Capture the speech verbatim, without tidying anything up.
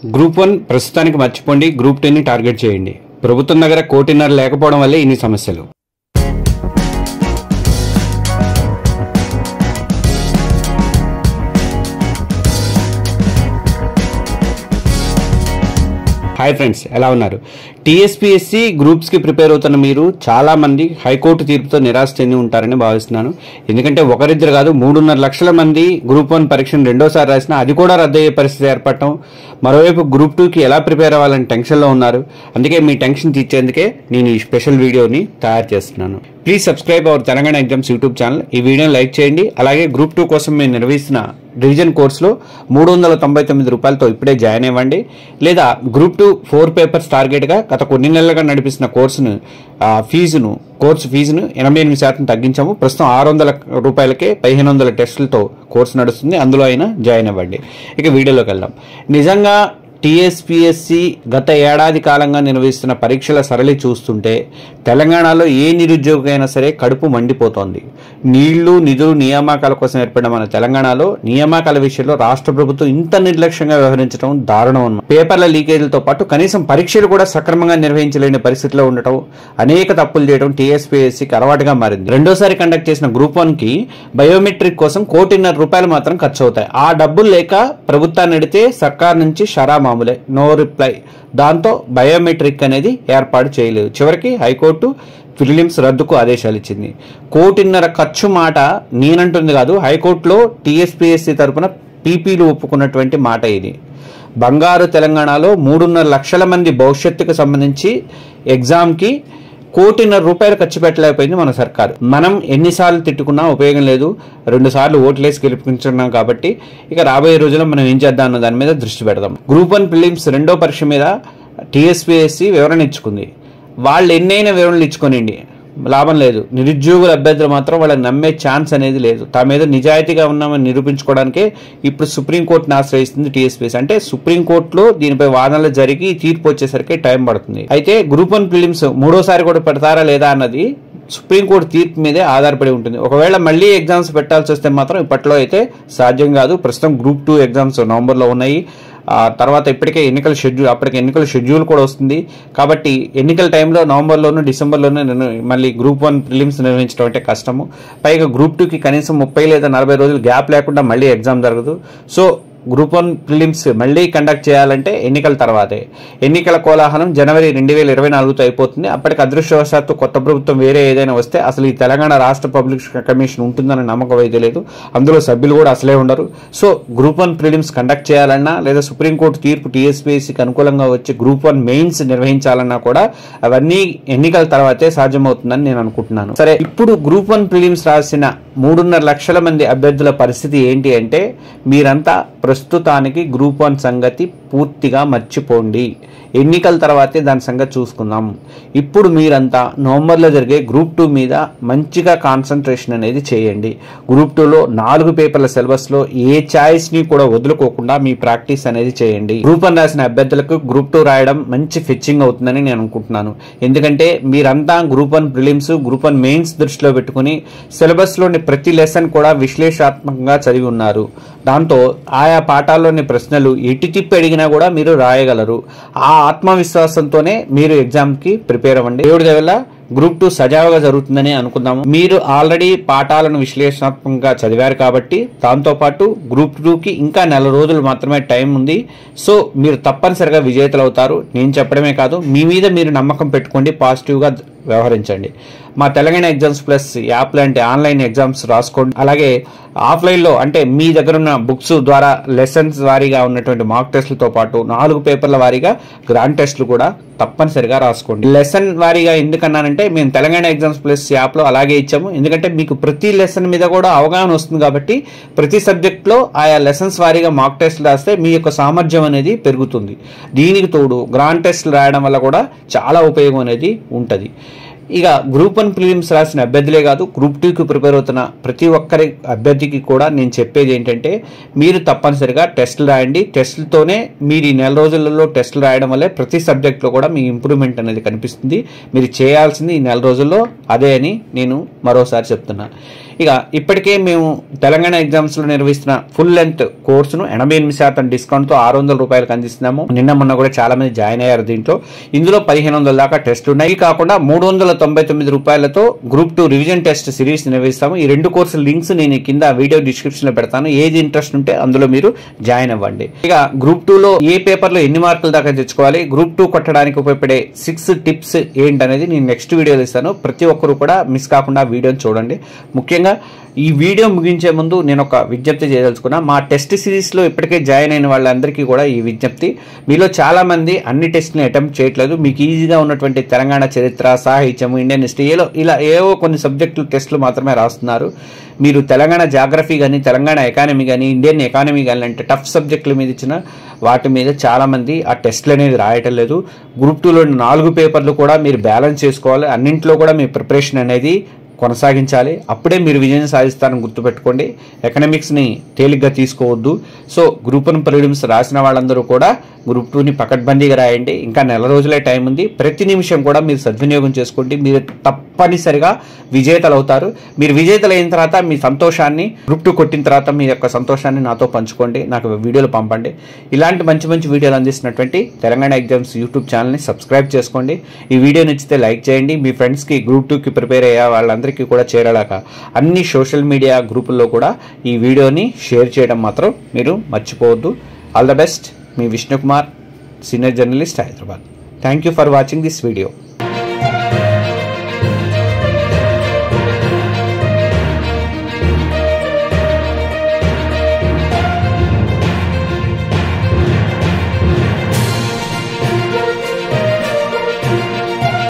Group one ప్రస్తుతానికి మర్చిపోండి, group ten ని టార్గెట్ చేయండి. ప్రభుత్వం దగ్గర కోటిన్నర లేకపోవడం వల్లే ఇన్ని సమస్యలు. హాయ్ ఫ్రెండ్స్, ఎలా ఉన్నారు? టీఎస్పీఎస్సీ గ్రూప్స్కి ప్రిపేర్ అవుతున్న మీరు చాలామంది హైకోర్టు తీర్పుతో నిరాశ చెంది ఉంటారని భావిస్తున్నాను. ఎందుకంటే ఒకరిద్దరు కాదు, మూడున్నర లక్షల మంది గ్రూప్ వన్ పరీక్షను రెండోసారి రాసినా అది కూడా రద్దయ్యే పరిస్థితి ఏర్పడటం. మరోవైపు గ్రూప్ టూకి ఎలా ప్రిపేర్ అవ్వాలని టెన్షన్లో ఉన్నారు. అందుకే మీ టెన్షన్ తీర్చేందుకే నేను ఈ స్పెషల్ వీడియోని తయారు చేస్తున్నాను. Please subscribe our Telangana exams YouTube channel. ఈ వీడియోని లైక్ చేయండి. అలాగే గ్రూప్ టూ కోసం మేము నిర్వహిస్తున్న రివిజన్ కోర్సులో మూడు వందల తొంభై తొమ్మిది రూపాయలతో ఇప్పుడే జాయిన్ అవ్వండి. లేదా గ్రూప్ టూ ఫోర్ పేపర్స్ టార్గెట్గా గత కొన్ని నెలలుగా నడిపిస్తున్న కోర్సును ఫీజును కోర్సు ఫీజును ఎనభై ఎనిమిది శాతం తగ్గించాము. ప్రస్తుతం ఆరు వందల రూపాయలకే పదిహేను వందల టెస్టులతో కోర్సు నడుస్తుంది. అందులో అయినా జాయిన్ అవ్వండి. ఇక వీడియోలోకి వెళ్దాం. నిజంగా టీఎస్పీఎస్సీ గత ఏడాది కాలంగా నిర్వహిస్తున్న పరీక్షల సరళి చూస్తుంటే తెలంగాణలో ఏ నిరుద్యోగైనా సరే కడుపు మండిపోతోంది. నీళ్లు నిధులు నియామకాల కోసం ఏర్పడిన మన తెలంగాణలో నియామకాల విషయంలో రాష్ట్ర ప్రభుత్వం ఇంత నిర్లక్ష్యంగా వ్యవహరించడం దారుణం అన్నమాట. పేపర్ల లీకేజీలతో పాటు కనీసం పరీక్షలు కూడా సక్రమంగా నిర్వహించలేని పరిస్థితిలో ఉండటం, అనేక తప్పులు చేయడం టీఎస్పీఎస్సీకి అలవాటుగా మారింది. రెండోసారి కండక్ట్ చేసిన గ్రూప్ వన్ కి బయోమెట్రిక్ కోసం కోటిన్నర రూపాయలు మాత్రం ఖర్చు అవుతాయి. ఆ డబ్బులు లేక ప్రభుత్వాన్ని అడిగితే సర్కార్ నుంచి షరా మామూలే, నో రిప్లై. దాంతో బయోమెట్రిక్ అనేది ఏర్పాటు చేయలేదు. చివరికి హైకోర్టు ప్రిలిమ్స్ రద్దుకు ఆదేశాలు ఇచ్చింది. కోటిన్నర ఖర్చు మాట నేనంటుంది కాదు, హైకోర్టులో టీఎస్పీఎస్సీ తరఫున పీపీలు ఒప్పుకున్నటువంటి మాట ఇది. బంగారు తెలంగాణలో మూడున్నర లక్షల మంది భవిష్యత్తుకు సంబంధించి ఎగ్జామ్కి కోటిన్నర రూపాయలు ఖర్చు పెట్టలేకపోయింది మన సర్కారు. మనం ఎన్నిసార్లు తిట్టుకున్నా ఉపయోగం లేదు. రెండు సార్లు ఓట్లేసి గెలిపించున్నాం కాబట్టి ఇక రాబోయే రోజుల్లో మనం ఏం చేద్దాం అన్న దాని మీద దృష్టి పెడదాం. గ్రూప్ వన్ ప్రిలిమ్స్ రెండో పరీక్ష మీద టీఎస్పీఎస్సీ వివరణ ఇచ్చుకుంది. వాళ్ళు ఎన్నైనా వివరణలు ఇచ్చుకోనండి, లాభం లేదు. నిరుద్యోగుల అభ్యర్థులు మాత్రం వాళ్ళని నమ్మే ఛాన్స్ అనేది లేదు. తా మీద నిజాయితీగా ఉన్నామని నిరూపించుకోవడానికే ఇప్పుడు సుప్రీంకోర్టును ఆశ్రయిస్తుంది టీఎస్పీఎస్సీ. అంటే సుప్రీంకోర్టులో దీనిపై వాదనలు జరిగి తీర్పు వచ్చేసరికి టైం పడుతుంది. అయితే గ్రూప్ వన్ ప్రిలిమ్స్ మూడోసారి కూడా పెడతారా లేదా అన్నది సుప్రీంకోర్టు తీర్పు మీదే ఆధారపడి ఉంటుంది. ఒకవేళ మళ్ళీ ఎగ్జామ్స్ పెట్టాల్సి వస్తే మాత్రం ఇప్పట్లో అయితే సాధ్యం కాదు. ప్రస్తుతం గ్రూప్ టూ ఎగ్జామ్స్ నవంబర్లో ఉన్నాయి. ఆ తర్వాత ఇప్పటికే ఎన్నికల షెడ్యూల్ అప్పటికి ఎన్నికల షెడ్యూల్ కూడా వస్తుంది. కాబట్టి ఎన్నికల టైంలో నవంబర్లోనూ డిసెంబర్లోనూ నేను మళ్ళీ గ్రూప్ వన్ ప్రిలిమ్స్ నిర్వహించడం అంటే కష్టము. పైగా గ్రూప్ టూకి కనీసం ముప్పై లేదా నలభై రోజులు గ్యాప్ లేకుండా మళ్ళీ ఎగ్జామ్ జరగదు. సో గ్రూప్ వన్ ప్రిలిమ్స్ మళ్ళీ కండక్ట్ చేయాలంటే ఎన్నికల తర్వాతే. ఎన్నికల కోలాహలం జనవరి రెండు వేల ఇరవై నాలుగుతో అయిపోతుంది. అప్పటికి అదృష్టవశాత్తు కొత్త ప్రభుత్వం వేరే ఏదైనా వస్తే అసలు ఈ తెలంగాణ రాష్ట్ర పబ్లిక్ కమిషన్ ఉంటుందన్న నమ్మకం అయితే లేదు. అందులో సభ్యులు కూడా అసలే ఉండరు. So group one prelims conduct చేయాలన్నా లేదా సుప్రీంకోర్టు తీర్పు టీఎస్పీఎస్సీకి అనుకూలంగా వచ్చి గ్రూప్ వన్ మెయిన్స్ నిర్వహించాలన్నా కూడా అవన్నీ ఎన్నికల తర్వాతే సాధ్యమవుతుందని నేను అనుకుంటున్నాను. సరే, ఇప్పుడు గ్రూప్ వన్ ప్రిలిమ్స్ రాసిన మూడున్నర లక్షల మంది అభ్యర్థుల పరిస్థితి ఏంటి అంటే, మీరంతా ప్రస్తుతానికి గ్రూప్ వన్ సంగతి పూర్తిగా మర్చిపోండి. ఎన్నికల తర్వాతే దాని సంగతి చూసుకుందాం. ఇప్పుడు మీరంతా నవంబర్లో జరిగే గ్రూప్ టూ మీద మంచిగా కాన్సన్ట్రేషన్ అనేది చేయండి. గ్రూప్ టూలో నాలుగు పేపర్ల సిలబస్లో ఏ ఛాయిస్ని కూడా వదులుకోకుండా మీ ప్రాక్టీస్ అనేది చేయండి. గ్రూప్ వన్ రాసిన అభ్యర్థులకు గ్రూప్ టూ రాయడం మంచి ఫిచ్చింగ్ అవుతుందని నేను అనుకుంటున్నాను. ఎందుకంటే మీరంతా group one prelims group one mains దృష్టిలో పెట్టుకుని సిలబస్లోని ప్రతి లెసన్ కూడా విశ్లేషణాత్మకంగా చదివి ఉన్నారు. దాంతో ఆయా పాఠాల్లోని ప్రశ్నలు ఎటు తిప్పి అడిగినా కూడా మీరు రాయగలరు. ఆ ఆత్మవిశ్వాసంతోనే మీరు ఎగ్జామ్కి ప్రిపేర్ అవ్వండి. దేవుడి దయవల్ల గ్రూప్ టూ సజావుగా జరుగుతుందని అనుకుందాము. మీరు ఆల్రెడీ పాఠాలను విశ్లేషణాత్మకంగా చదివారు కాబట్టి దాంతోపాటు గ్రూప్ టూకి ఇంకా నెల రోజులు మాత్రమే టైం ఉంది. సో మీరు తప్పనిసరిగా విజేతలు అవుతారు. నేను చెప్పడమే కాదు, మీ మీద మీరు నమ్మకం పెట్టుకోండి, పాజిటివ్గా వ్యవహరించండి. మా తెలంగాణ ఎగ్జామ్స్ ప్లస్ యాప్ లాంటి ఆన్లైన్ ఎగ్జామ్స్ రాసుకోండి. అలాగే ఆఫ్లైన్లో అంటే మీ దగ్గర ఉన్న బుక్స్ ద్వారా లెసన్స్ వారీగా ఉన్నటువంటి మార్క్ టెస్టులతో పాటు నాలుగు పేపర్ల వారీగా గ్రాండ్ టెస్టులు కూడా తప్పనిసరిగా రాసుకోండి. లెసన్ వారీగా ఎందుకన్నానంటే మేము తెలంగాణ ఎగ్జామ్స్ ప్లస్ యాప్లో అలాగే ఇచ్చాము. ఎందుకంటే మీకు ప్రతి లెసన్ మీద కూడా అవగాహన వస్తుంది కాబట్టి ప్రతి సబ్జెక్ట్లో ఆయా లెసన్స్ వారీగా మార్క్ టెస్టులు రాస్తే మీ యొక్క సామర్థ్యం అనేది పెరుగుతుంది. దీనికి తోడు గ్రాండ్ టెస్టులు రాయడం వల్ల కూడా చాలా ఉపయోగం అనేది ఉంటుంది. ఇక గ్రూప్ వన్ ప్రిలిమ్స్ రాసిన అభ్యర్థులే కాదు, గ్రూప్ టూకి ప్రిపేర్ అవుతున్న ప్రతి ఒక్కరి అభ్యర్థికి కూడా నేను చెప్పేది ఏంటంటే, మీరు తప్పనిసరిగా టెస్టులు రాయండి. టెస్టులతోనే మీరు ఈ నెల రోజులలో టెస్టులు రాయడం వల్లే ప్రతి సబ్జెక్ట్లో కూడా మీ ఇంప్రూవ్మెంట్ అనేది కనిపిస్తుంది. మీరు చేయాల్సింది ఈ నెల రోజుల్లో అదే అని నేను మరోసారి చెప్తున్నా. ఇక ఇప్పటికే మేము తెలంగాణ ఎగ్జామ్స్ లో నిర్వహిస్తున్న ఫుల్ లెంత్ కోర్సును ఎనభై ఎనిమిది శాతం డిస్కౌంట్ తో ఆరు వందల రూపాయలకు అందిస్తున్నాము. నిన్న మొన్న కూడా చాలా మంది జాయిన్ అయ్యారు దీంట్లో. ఇందులో పదిహేను వందల దాకా టెస్టులు ఉన్నాయి. కాకుండా మూడు వందల తొంభై తొమ్మిది రూపాయలతో group two revision test series నిర్వహిస్తాము. ఈ రెండు కోర్సుల లింక్స్ నేను కింద వీడియో డిస్క్రిప్షన్ లో పెడతాను. ఏది ఇంట్రెస్ట్ ఉంటే అందులో మీరు జాయిన్ అవ్వండి. ఇక గ్రూప్ టూ లో ఏ పేపర్ లో ఎన్ని మార్కులు దాకా తెచ్చుకోవాలి, గ్రూప్ టూ కొట్టడానికి ఉపయోగపడే సిక్స్ టిప్స్ ఏంటనేది నేను నెక్స్ట్ వీడియోలో ఇస్తాను. ప్రతి ఒక్కరు కూడా మిస్ కాకుండా వీడియోని చూడండి. ముఖ్యంగా ఈ వీడియో ముగించే ముందు నేను ఒక విజ్ఞప్తి చేయదలుచుకున్నా. మా టెస్ట్ సిరీస్లో ఇప్పటికే జాయిన్ అయిన వాళ్ళందరికీ కూడా ఈ విజ్ఞప్తి. మీలో చాలా మంది అన్ని టెస్ట్ని అటెంప్ట్ చేయట్లేదు. మీకు ఈజీగా ఉన్నటువంటి తెలంగాణ చరిత్ర, సాహిత్యం, ఇండియన్ హిస్టరీ ఏలో ఇలా ఏవో కొన్ని సబ్జెక్టులు టెస్టులు మాత్రమే రాస్తున్నారు. మీరు తెలంగాణ జాగ్రఫీ కానీ, తెలంగాణ ఎకానమీ కానీ, ఇండియన్ ఎకానమీ కానీ అంటే టఫ్ సబ్జెక్టుల మీద ఇచ్చిన వాటి మీద చాలా మంది ఆ టెస్ట్లు అనేది రాయటం లేదు. గ్రూప్ టూలో నాలుగు పేపర్లు కూడా మీరు బ్యాలెన్స్ చేసుకోవాలి. అన్నింటిలో కూడా మీ ప్రిపరేషన్ అనేది కొనసాగించాలి. అప్పుడే మీరు విజయం సాధిస్తారని గుర్తుపెట్టుకోండి. ఎకనామిక్స్ని తేలిగ్గా తీసుకోవద్దు. సో గ్రూప్ వన్ ప్రిలిమ్స్ రాసిన వాళ్ళందరూ కూడా గ్రూప్ టూని పకడ్బందీగా రాయండి. ఇంకా నెల రోజులే టైం ఉంది. ప్రతి నిమిషం కూడా మీరు సద్వినియోగం చేసుకోండి. మీరు తప్పనిసరిగా విజేతలు అవుతారు. మీరు విజేతలు అయిన తర్వాత మీ సంతోషాన్ని, గ్రూప్ టూ కొట్టిన తర్వాత మీ యొక్క సంతోషాన్ని నాతో పంచుకోండి, నాకు వీడియోలు పంపండి. ఇలాంటి మంచి మంచి వీడియోలు అందిస్తున్నటువంటి తెలంగాణ ఎగ్జామ్స్ యూట్యూబ్ ఛానల్ని సబ్స్క్రైబ్ చేసుకోండి. ఈ వీడియో నచ్చితే లైక్ చేయండి. మీ ఫ్రెండ్స్కి గ్రూప్ టూకి ప్రిపేర్ అయ్యే వాళ్ళందరికీ కూడా చేరేలాగా అన్ని సోషల్ మీడియా గ్రూపుల్లో కూడా ఈ వీడియోని షేర్ చేయడం మాత్రం మీరు మర్చిపోవద్దు. All the best. మీ Vishnukumar, senior journalist, Hyderabad. Thank you for watching this video.